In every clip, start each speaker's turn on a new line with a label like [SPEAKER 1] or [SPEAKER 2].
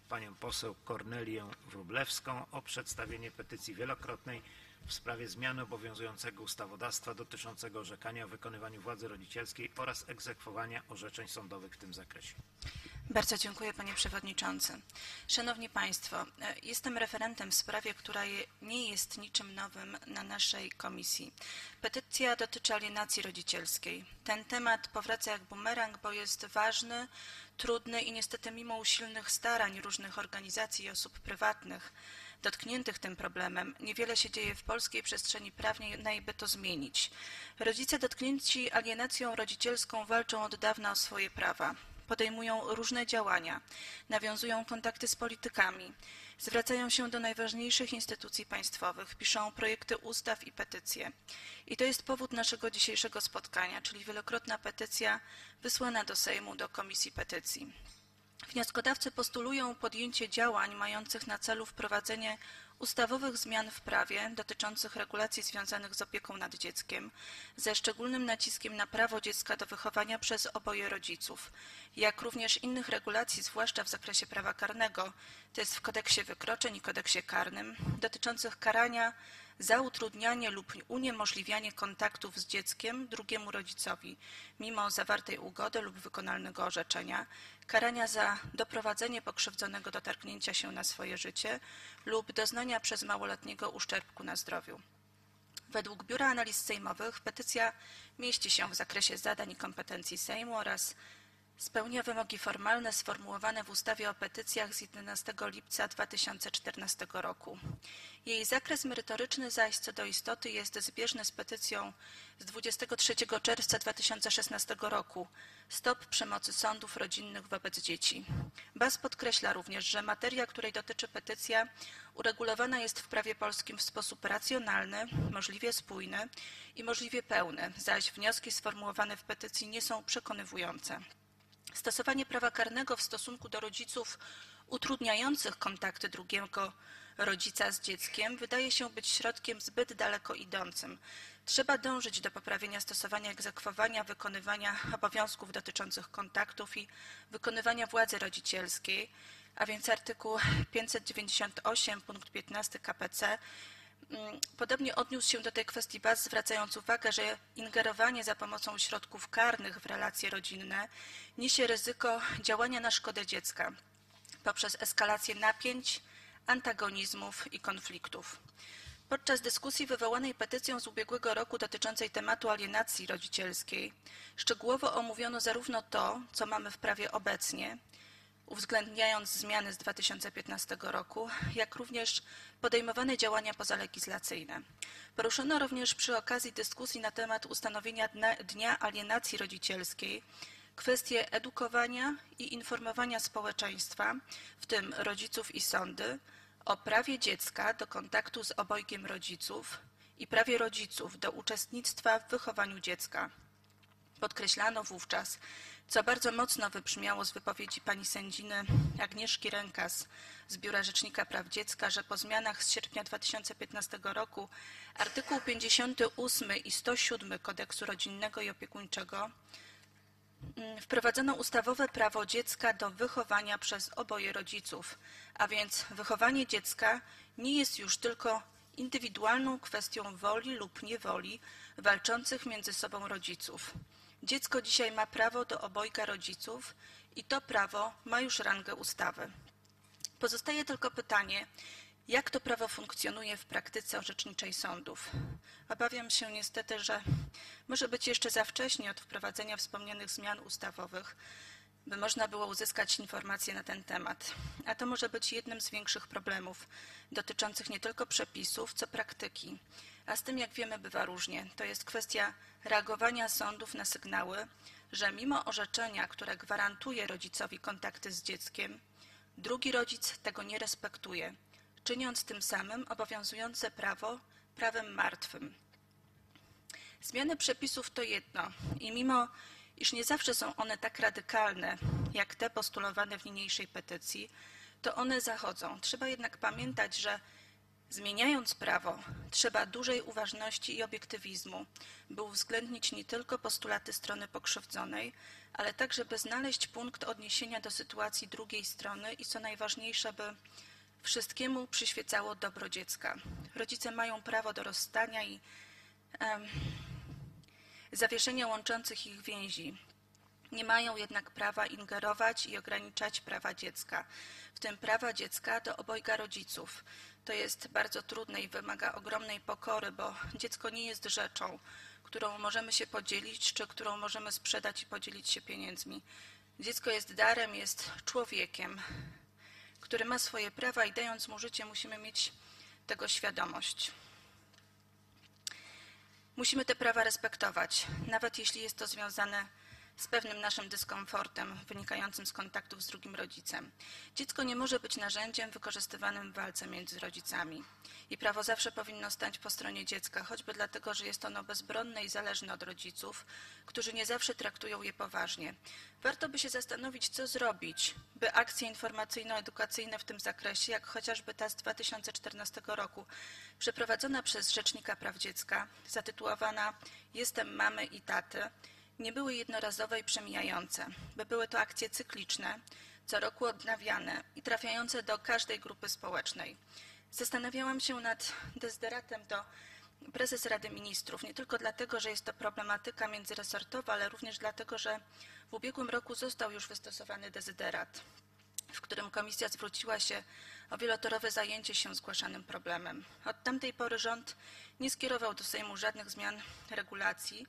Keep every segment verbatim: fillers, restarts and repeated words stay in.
[SPEAKER 1] panią poseł Kornelię Wróblewską o przedstawienie petycji wielokrotnej w sprawie zmiany obowiązującego ustawodawstwa dotyczącego orzekania o wykonywaniu władzy rodzicielskiej oraz egzekwowania orzeczeń sądowych w tym zakresie.
[SPEAKER 2] Bardzo dziękuję, panie przewodniczący. Szanowni państwo, jestem referentem w sprawie, która nie jest niczym nowym na naszej komisji. Petycja dotyczy alienacji rodzicielskiej. Ten temat powraca jak bumerang, bo jest ważny, trudny i niestety mimo usilnych starań różnych organizacji i osób prywatnych dotkniętych tym problemem, niewiele się dzieje w polskiej przestrzeni prawnej, by to zmienić. Rodzice dotknięci alienacją rodzicielską walczą od dawna o swoje prawa. Podejmują różne działania, nawiązują kontakty z politykami, zwracają się do najważniejszych instytucji państwowych, piszą projekty ustaw i petycje. I to jest powód naszego dzisiejszego spotkania, czyli wielokrotna petycja wysłana do Sejmu, do Komisji Petycji. Wnioskodawcy postulują podjęcie działań mających na celu wprowadzenie ustawowych zmian w prawie dotyczących regulacji związanych z opieką nad dzieckiem, ze szczególnym naciskiem na prawo dziecka do wychowania przez oboje rodziców, jak również innych regulacji, zwłaszcza w zakresie prawa karnego, to jest w kodeksie wykroczeń i kodeksie karnym, dotyczących karania za utrudnianie lub uniemożliwianie kontaktów z dzieckiem drugiemu rodzicowi, mimo zawartej ugody lub wykonalnego orzeczenia, karania za doprowadzenie pokrzywdzonego do targnięcia się na swoje życie lub doznania przez małoletniego uszczerbku na zdrowiu. Według Biura Analiz Sejmowych petycja mieści się w zakresie zadań i kompetencji Sejmu oraz spełnia wymogi formalne sformułowane w ustawie o petycjach z jedenastego lipca dwa tysiące czternastego roku. Jej zakres merytoryczny zaś co do istoty jest zbieżny z petycją z dwudziestego trzeciego czerwca dwa tysiące szesnastego roku Stop przemocy sądów rodzinnych wobec dzieci. B A S podkreśla również, że materia, której dotyczy petycja, uregulowana jest w prawie polskim w sposób racjonalny, możliwie spójny i możliwie pełny, zaś wnioski sformułowane w petycji nie są przekonywujące. Stosowanie prawa karnego w stosunku do rodziców utrudniających kontakty drugiego rodzica z dzieckiem wydaje się być środkiem zbyt daleko idącym. Trzeba dążyć do poprawienia stosowania egzekwowania, wykonywania obowiązków dotyczących kontaktów i wykonywania władzy rodzicielskiej, a więc artykuł pięćset dziewięćdziesiąt osiem punkt piętnasty K P C podobnie odniósł się do tej kwestii B A S, zwracając uwagę, że ingerowanie za pomocą środków karnych w relacje rodzinne niesie ryzyko działania na szkodę dziecka poprzez eskalację napięć, antagonizmów i konfliktów. Podczas dyskusji wywołanej petycją z ubiegłego roku dotyczącej tematu alienacji rodzicielskiej szczegółowo omówiono zarówno to, co mamy w prawie obecnie, uwzględniając zmiany z dwa tysiące piętnastego roku, jak również podejmowane działania pozalegislacyjne. Poruszono również przy okazji dyskusji na temat ustanowienia Dnia Alienacji Rodzicielskiej kwestie edukowania i informowania społeczeństwa, w tym rodziców i sądy, o prawie dziecka do kontaktu z obojgiem rodziców i prawie rodziców do uczestnictwa w wychowaniu dziecka. Podkreślano wówczas, co bardzo mocno wybrzmiało z wypowiedzi pani sędziny Agnieszki Rękas z Biura Rzecznika Praw Dziecka, że po zmianach z sierpnia dwa tysiące piętnastego roku artykuł pięćdziesiąty ósmy i sto siódmy Kodeksu Rodzinnego i Opiekuńczego wprowadzono ustawowe prawo dziecka do wychowania przez oboje rodziców, a więc wychowanie dziecka nie jest już tylko indywidualną kwestią woli lub niewoli walczących między sobą rodziców. Dziecko dzisiaj ma prawo do obojga rodziców i to prawo ma już rangę ustawy. Pozostaje tylko pytanie, jak to prawo funkcjonuje w praktyce orzeczniczej sądów. Obawiam się niestety, że może być jeszcze za wcześnie od wprowadzenia wspomnianych zmian ustawowych, by można było uzyskać informacje na ten temat. A to może być jednym z większych problemów dotyczących nie tylko przepisów, co praktyki. A z tym, jak wiemy, bywa różnie. To jest kwestia reagowania sądów na sygnały, że mimo orzeczenia, które gwarantuje rodzicowi kontakty z dzieckiem, drugi rodzic tego nie respektuje, czyniąc tym samym obowiązujące prawo prawem martwym. Zmiany przepisów to jedno i mimo iż nie zawsze są one tak radykalne, jak te postulowane w niniejszej petycji, to one zachodzą. Trzeba jednak pamiętać, że Zmieniając prawo, trzeba dużej uważności i obiektywizmu, by uwzględnić nie tylko postulaty strony pokrzywdzonej, ale także by znaleźć punkt odniesienia do sytuacji drugiej strony i co najważniejsze, by wszystkiemu przyświecało dobro dziecka. Rodzice mają prawo do rozstania i um, zawieszenia łączących ich więzi. Nie mają jednak prawa ingerować i ograniczać prawa dziecka, w tym prawa dziecka do obojga rodziców. To jest bardzo trudne i wymaga ogromnej pokory, bo dziecko nie jest rzeczą, którą możemy się podzielić, czy którą możemy sprzedać i podzielić się pieniędzmi. Dziecko jest darem, jest człowiekiem, który ma swoje prawa i dając mu życie, musimy mieć tego świadomość. Musimy te prawa respektować, nawet jeśli jest to związane z pewnym naszym dyskomfortem wynikającym z kontaktów z drugim rodzicem. Dziecko nie może być narzędziem wykorzystywanym w walce między rodzicami. I prawo zawsze powinno stać po stronie dziecka, choćby dlatego, że jest ono bezbronne i zależne od rodziców, którzy nie zawsze traktują je poważnie. Warto by się zastanowić, co zrobić, by akcje informacyjno-edukacyjne w tym zakresie, jak chociażby ta z dwa tysiące czternastego roku, przeprowadzona przez Rzecznika Praw Dziecka, zatytułowana „Jestem mamy i taty”, nie były jednorazowe i przemijające, by były to akcje cykliczne, co roku odnawiane i trafiające do każdej grupy społecznej. Zastanawiałam się nad dezyderatem do prezes Rady Ministrów, nie tylko dlatego, że jest to problematyka międzyresortowa, ale również dlatego, że w ubiegłym roku został już wystosowany dezyderat, w którym komisja zwróciła się o wielotorowe zajęcie się zgłaszanym problemem. Od tamtej pory rząd nie skierował do Sejmu żadnych zmian regulacji,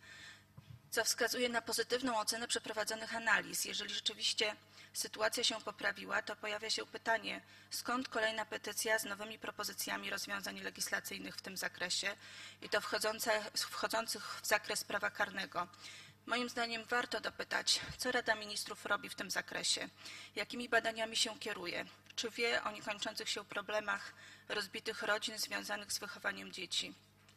[SPEAKER 2] co wskazuje na pozytywną ocenę przeprowadzonych analiz. Jeżeli rzeczywiście sytuacja się poprawiła, to pojawia się pytanie, skąd kolejna petycja z nowymi propozycjami rozwiązań legislacyjnych w tym zakresie i to wchodzące, wchodzących w zakres prawa karnego. Moim zdaniem warto dopytać, co Rada Ministrów robi w tym zakresie, jakimi badaniami się kieruje, czy wie o niekończących się problemach rozbitych rodzin związanych z wychowaniem dzieci.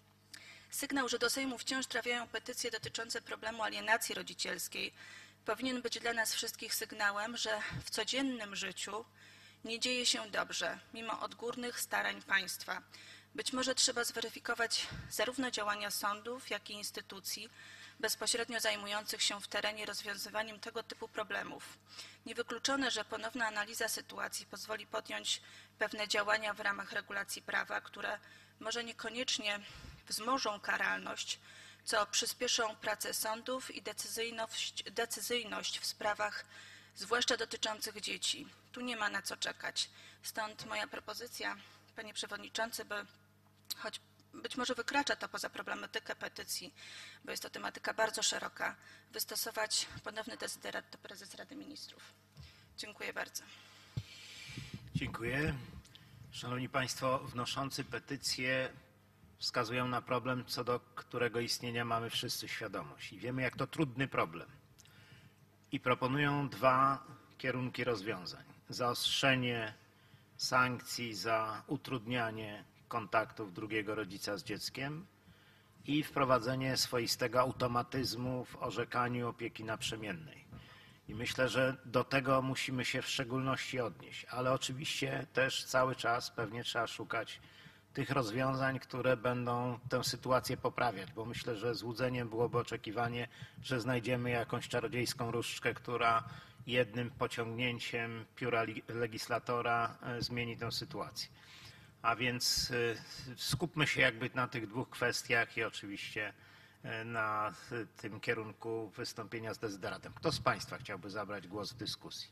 [SPEAKER 2] Sygnał, że do Sejmu wciąż trafiają petycje dotyczące problemu alienacji rodzicielskiej, powinien być dla nas wszystkich sygnałem, że w codziennym życiu nie dzieje się dobrze, mimo odgórnych starań państwa. Być może trzeba zweryfikować zarówno działania sądów, jak i instytucji bezpośrednio zajmujących się w terenie rozwiązywaniem tego typu problemów. Niewykluczone, że ponowna analiza sytuacji pozwoli podjąć pewne działania w ramach regulacji prawa, które może niekoniecznie wzmożą karalność, co przyspieszą pracę sądów i decyzyjność, decyzyjność w sprawach, zwłaszcza dotyczących dzieci. Tu nie ma na co czekać. Stąd moja propozycja, panie przewodniczący, by choć być może wykracza to poza problematykę petycji, bo jest to tematyka bardzo szeroka, wystosować ponowny dezyderat do prezes Rady Ministrów. Dziękuję bardzo.
[SPEAKER 1] Dziękuję. Szanowni Państwo, wnoszący petycje wskazują na problem, co do którego istnienia mamy wszyscy świadomość i wiemy, jak to trudny problem. I proponują dwa kierunki rozwiązań. Zaostrzenie sankcji za utrudnianie kontaktów drugiego rodzica z dzieckiem i wprowadzenie swoistego automatyzmu w orzekaniu opieki naprzemiennej. I myślę, że do tego musimy się w szczególności odnieść, ale oczywiście też cały czas pewnie trzeba szukać tych rozwiązań, które będą tę sytuację poprawiać, bo myślę, że złudzeniem byłoby oczekiwanie, że znajdziemy jakąś czarodziejską różdżkę, która jednym pociągnięciem pióra legislatora zmieni tę sytuację. A więc skupmy się jakby na tych dwóch kwestiach i oczywiście na tym kierunku wystąpienia z dezyderatem. Kto z Państwa chciałby zabrać głos w dyskusji?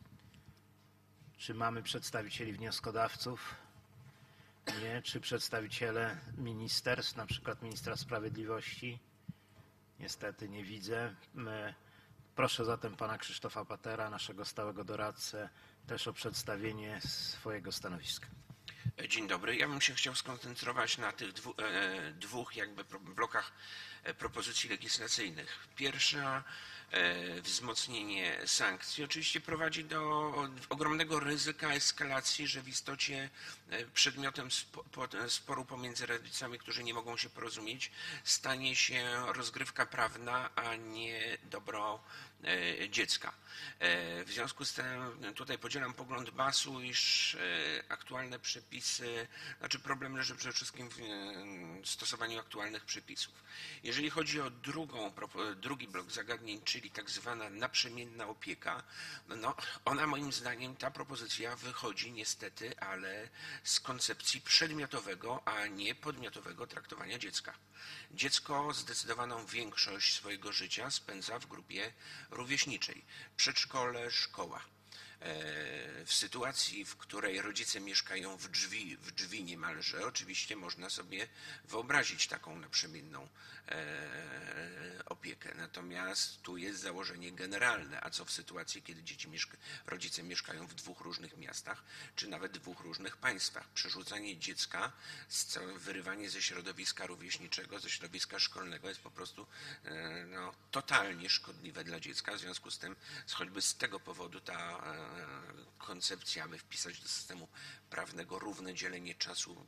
[SPEAKER 1] Czy mamy przedstawicieli wnioskodawców? Nie. Czy przedstawiciele ministerstw, na przykład ministra sprawiedliwości? Niestety nie widzę. Proszę zatem pana Krzysztofa Patera, naszego stałego doradcę, też o przedstawienie swojego stanowiska.
[SPEAKER 3] Dzień dobry. Ja bym się chciał skoncentrować na tych dwu, e, dwóch jakby blokach propozycji legislacyjnych. Pierwsza, e, wzmocnienie sankcji, oczywiście prowadzi do ogromnego ryzyka eskalacji, że w istocie przedmiotem spo, po, sporu pomiędzy rodzicami, którzy nie mogą się porozumieć, stanie się rozgrywka prawna, a nie dobro e, dziecka. E, w związku z tym tutaj podzielam pogląd B A S-u, iż e, aktualne przepisy więc e, znaczy problem leży przede wszystkim w e, stosowaniu aktualnych przepisów. Jeżeli chodzi o drugą, propo- drugi blok zagadnień, czyli tak zwana naprzemienna opieka, no ona moim zdaniem, ta propozycja wychodzi niestety, ale z koncepcji przedmiotowego, a nie podmiotowego traktowania dziecka. Dziecko zdecydowaną większość swojego życia spędza w grupie rówieśniczej. Przedszkole, szkoła. W sytuacji, w której rodzice mieszkają w drzwi, w drzwi niemalże, oczywiście można sobie wyobrazić taką naprzemienną opiekę. Natomiast tu jest założenie generalne, a co w sytuacji, kiedy dzieci mieszka, rodzice mieszkają w dwóch różnych miastach, czy nawet dwóch różnych państwach. Przerzucanie dziecka, wyrywanie ze środowiska rówieśniczego, ze środowiska szkolnego jest po prostu no, totalnie szkodliwe dla dziecka. W związku z tym, choćby z tego powodu ta koncepcja, aby wpisać do systemu prawnego równe dzielenie czasu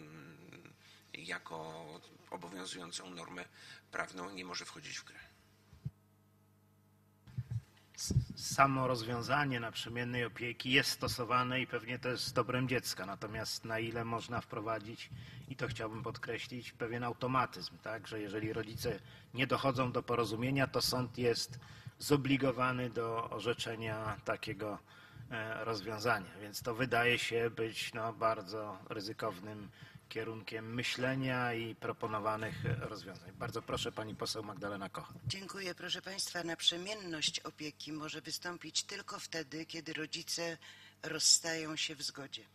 [SPEAKER 3] jako obowiązującą normę prawną nie może wchodzić w grę.
[SPEAKER 1] Samo rozwiązanie naprzemiennej opieki jest stosowane i pewnie to jest dobrem dziecka, natomiast na ile można wprowadzić, i to chciałbym podkreślić, pewien automatyzm, tak, że jeżeli rodzice nie dochodzą do porozumienia, to sąd jest zobligowany do orzeczenia takiego rozwiązania, więc to wydaje się być no, bardzo ryzykownym kierunkiem myślenia i proponowanych rozwiązań. Bardzo proszę, pani poseł Magdalena Koch.
[SPEAKER 4] Dziękuję. Proszę Państwa, naprzemienność opieki może wystąpić tylko wtedy, kiedy rodzice rozstają się w zgodzie.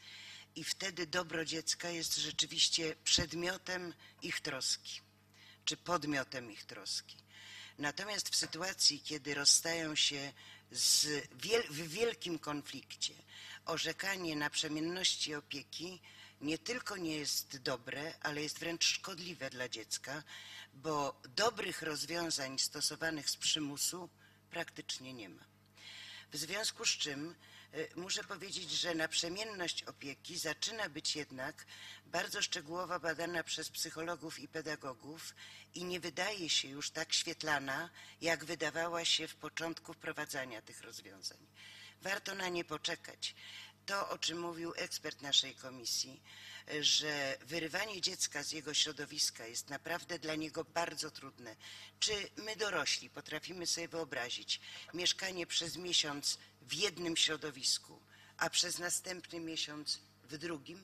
[SPEAKER 4] I wtedy dobro dziecka jest rzeczywiście przedmiotem ich troski, czy podmiotem ich troski. Natomiast w sytuacji, kiedy rozstają się z wiel- w wielkim konflikcie, orzekanie naprzemienności opieki nie tylko nie jest dobre, ale jest wręcz szkodliwe dla dziecka, bo dobrych rozwiązań stosowanych z przymusu praktycznie nie ma. W związku z czym muszę powiedzieć, że naprzemienność opieki zaczyna być jednak bardzo szczegółowo badana przez psychologów i pedagogów i nie wydaje się już tak świetlana, jak wydawała się w początku wprowadzania tych rozwiązań. Warto na nie poczekać. To, o czym mówił ekspert naszej komisji, że wyrywanie dziecka z jego środowiska jest naprawdę dla niego bardzo trudne. Czy my dorośli potrafimy sobie wyobrazić mieszkanie przez miesiąc w jednym środowisku, a przez następny miesiąc w drugim?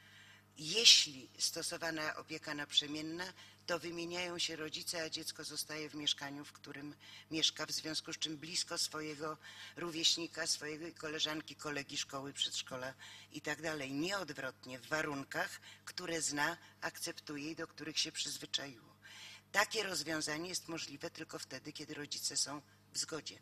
[SPEAKER 4] Jeśli stosowana opieka naprzemienna, to wymieniają się rodzice, a dziecko zostaje w mieszkaniu, w którym mieszka, w związku z czym blisko swojego rówieśnika, swojej koleżanki, kolegi szkoły, przedszkola i tak dalej. Nieodwrotnie, w warunkach, które zna, akceptuje i do których się przyzwyczaiło. Takie rozwiązanie jest możliwe tylko wtedy, kiedy rodzice są w zgodzie,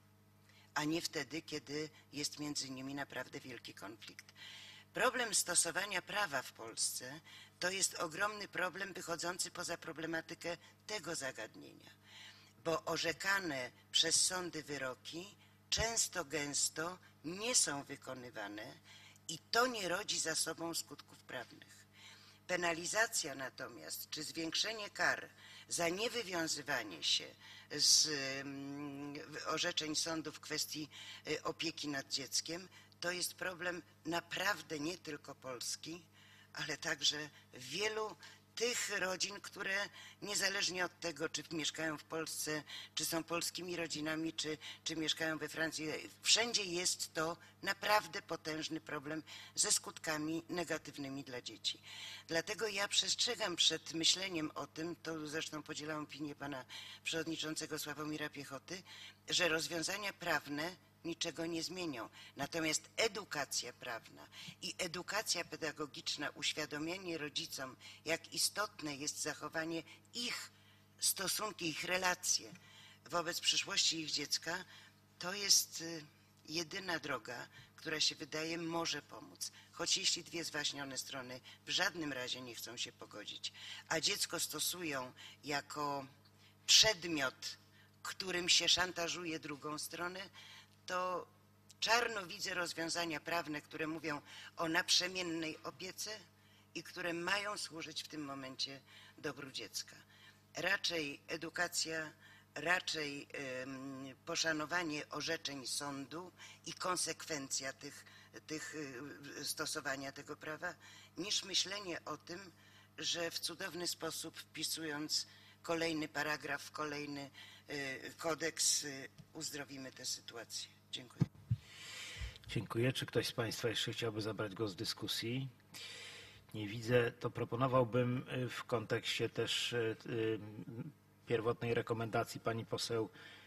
[SPEAKER 4] a nie wtedy, kiedy jest między nimi naprawdę wielki konflikt. Problem stosowania prawa w Polsce to jest ogromny problem wychodzący poza problematykę tego zagadnienia, bo orzekane przez sądy wyroki często, gęsto nie są wykonywane i to nie rodzi za sobą skutków prawnych. Penalizacja natomiast, czy zwiększenie kar za niewywiązywanie się z orzeczeń sądu w kwestii opieki nad dzieckiem, to jest problem naprawdę nie tylko polski, ale także wielu tych rodzin, które niezależnie od tego, czy mieszkają w Polsce, czy są polskimi rodzinami, czy, czy mieszkają we Francji, wszędzie jest to naprawdę potężny problem ze skutkami negatywnymi dla dzieci. Dlatego ja przestrzegam przed myśleniem o tym, to zresztą podzielam opinię pana przewodniczącego Sławomira Piechoty, że rozwiązania prawne niczego nie zmienią. Natomiast edukacja prawna i edukacja pedagogiczna, uświadomienie rodzicom, jak istotne jest zachowanie ich stosunki, ich relacje wobec przyszłości ich dziecka, to jest jedyna droga, która się wydaje może pomóc. Choć jeśli dwie zwaśnione strony w żadnym razie nie chcą się pogodzić, a dziecko stosują jako przedmiot, którym się szantażuje drugą stronę, to czarno widzę rozwiązania prawne, które mówią o naprzemiennej opiece i które mają służyć w tym momencie dobru dziecka. Raczej edukacja, raczej um, poszanowanie orzeczeń sądu i konsekwencja tych tych, y, stosowania tego prawa, niż myślenie o tym, że w cudowny sposób wpisując kolejny paragraf w kolejny y, kodeks y, uzdrowimy tę sytuację. Dziękuję.
[SPEAKER 1] Dziękuję. Czy ktoś z Państwa jeszcze chciałby zabrać głos w dyskusji? Nie widzę. To proponowałbym w kontekście też pierwotnej rekomendacji pani poseł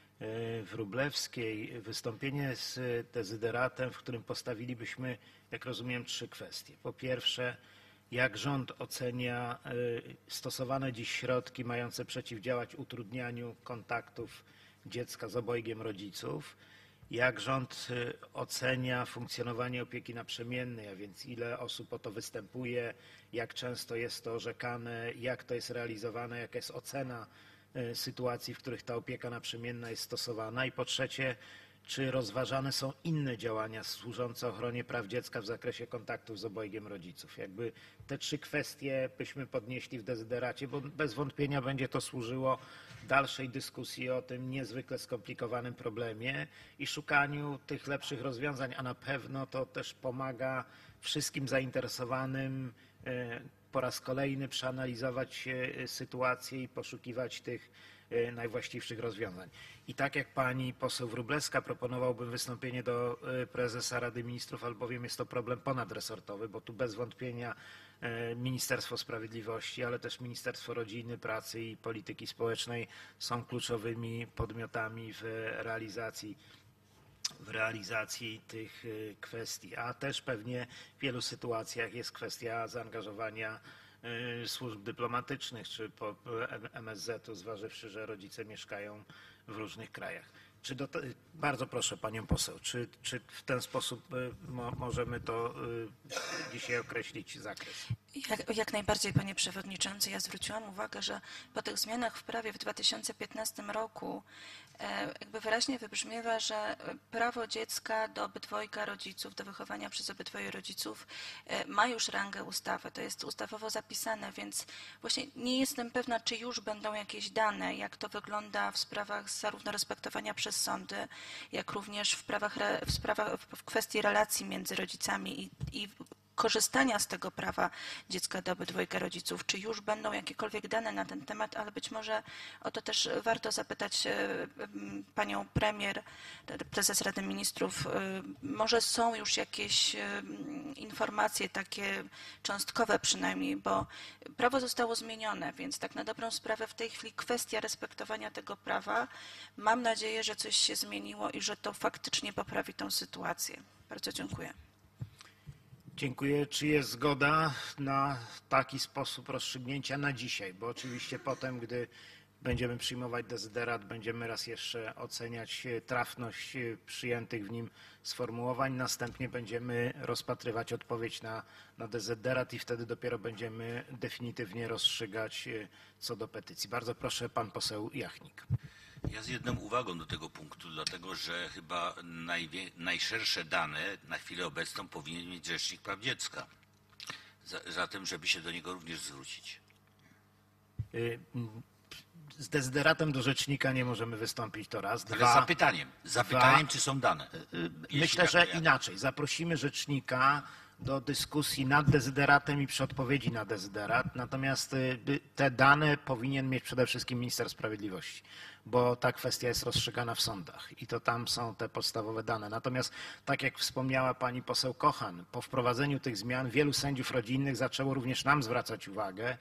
[SPEAKER 1] Wróblewskiej wystąpienie z dezyderatem, w którym postawilibyśmy, jak rozumiem, trzy kwestie. Po pierwsze, jak rząd ocenia stosowane dziś środki mające przeciwdziałać utrudnianiu kontaktów dziecka z obojgiem rodziców? Jak rząd ocenia funkcjonowanie opieki naprzemiennej, a więc ile osób o to występuje, jak często jest to orzekane, jak to jest realizowane, jaka jest ocena sytuacji, w których ta opieka naprzemienna jest stosowana? I po trzecie, czy rozważane są inne działania służące ochronie praw dziecka w zakresie kontaktów z obojgiem rodziców? Jakby te trzy kwestie byśmy podnieśli w dezyderacie, bo bez wątpienia będzie to służyło dalszej dyskusji o tym niezwykle skomplikowanym problemie i szukaniu tych lepszych rozwiązań, a na pewno to też pomaga wszystkim zainteresowanym po raz kolejny przeanalizować sytuację i poszukiwać tych najwłaściwszych rozwiązań. I tak jak pani poseł Wróblewska, proponowałbym wystąpienie do prezesa Rady Ministrów, albowiem jest to problem ponadresortowy, bo tu bez wątpienia Ministerstwo Sprawiedliwości, ale też Ministerstwo Rodziny, Pracy i Polityki Społecznej są kluczowymi podmiotami w realizacji w realizacji tych kwestii, a też pewnie w wielu sytuacjach jest kwestia zaangażowania służb dyplomatycznych czy M S Z-u, zważywszy, że rodzice mieszkają w różnych krajach. Czy do, bardzo proszę panią poseł, czy, czy w ten sposób mo, możemy to dzisiaj określić zakres?
[SPEAKER 2] Jak, jak najbardziej, panie przewodniczący. Ja zwróciłam uwagę, że po tych zmianach w prawie w dwa tysiące piętnastym roku e, jakby wyraźnie wybrzmiewa, że prawo dziecka do obydwojga rodziców, do wychowania przez obydwoje rodziców e, ma już rangę ustawy. To jest ustawowo zapisane, więc właśnie nie jestem pewna, czy już będą jakieś dane, jak to wygląda w sprawach zarówno respektowania przez sądy, jak również w, prawach, w, sprawach, w kwestii relacji między rodzicami i, i korzystania z tego prawa dziecka do obydwojga rodziców. Czy już będą jakiekolwiek dane na ten temat, ale być może o to też warto zapytać panią premier, prezes Rady Ministrów. Może są już jakieś informacje takie cząstkowe przynajmniej, bo prawo zostało zmienione, więc tak na dobrą sprawę w tej chwili kwestia respektowania tego prawa, mam nadzieję, że coś się zmieniło i że to faktycznie poprawi tą sytuację. Bardzo dziękuję.
[SPEAKER 1] Dziękuję. Czy jest zgoda na taki sposób rozstrzygnięcia na dzisiaj? Bo oczywiście potem, gdy będziemy przyjmować dezyderat, będziemy raz jeszcze oceniać trafność przyjętych w nim sformułowań. Następnie będziemy rozpatrywać odpowiedź na, na dezyderat i wtedy dopiero będziemy definitywnie rozstrzygać co do petycji. Bardzo proszę, pan poseł Jachnik.
[SPEAKER 5] Ja z jedną uwagą do tego punktu, dlatego że chyba najwie, najszersze dane na chwilę obecną powinien mieć Rzecznik Praw Dziecka. Zatem, żeby się do niego również zwrócić.
[SPEAKER 1] Z dezyderatem do rzecznika nie możemy wystąpić, to raz.
[SPEAKER 5] Ale
[SPEAKER 1] Dwa,
[SPEAKER 5] z zapytaniem. Z zapytaniem,
[SPEAKER 1] dwa,
[SPEAKER 5] czy są dane.
[SPEAKER 1] Myślę, że inaczej. Zaprosimy rzecznika do dyskusji nad dezyderatem i przy odpowiedzi na dezyderat. Natomiast te dane powinien mieć przede wszystkim minister sprawiedliwości, bo ta kwestia jest rozstrzygana w sądach i to tam są te podstawowe dane. Natomiast tak jak wspomniała pani poseł Kochan, po wprowadzeniu tych zmian wielu sędziów rodzinnych zaczęło również nam zwracać uwagę.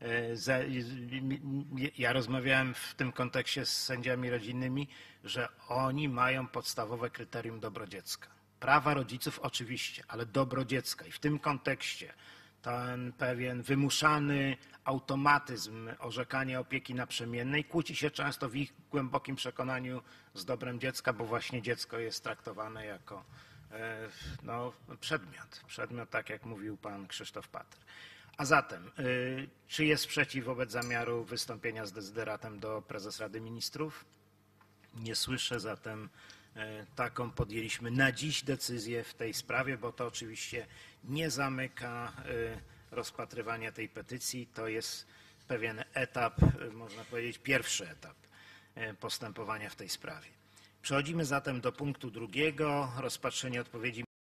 [SPEAKER 1] Ja rozmawiałem w tym kontekście z sędziami rodzinnymi, że oni mają podstawowe kryterium dobro dziecka. Prawa rodziców oczywiście, ale dobro dziecka. I w tym kontekście ten pewien wymuszany automatyzm orzekania opieki naprzemiennej kłóci się często w ich głębokim przekonaniu z dobrem dziecka, bo właśnie dziecko jest traktowane jako no, przedmiot. Przedmiot, tak jak mówił pan Krzysztof Pater. A zatem, czy jest sprzeciw wobec zamiaru wystąpienia z dezyderatem do prezes Rady Ministrów? Nie słyszę, zatem taką podjęliśmy na dziś decyzję w tej sprawie, bo to oczywiście nie zamyka rozpatrywania tej petycji. To jest pewien etap, można powiedzieć pierwszy etap postępowania w tej sprawie. Przechodzimy zatem do punktu drugiego, rozpatrzenie odpowiedzi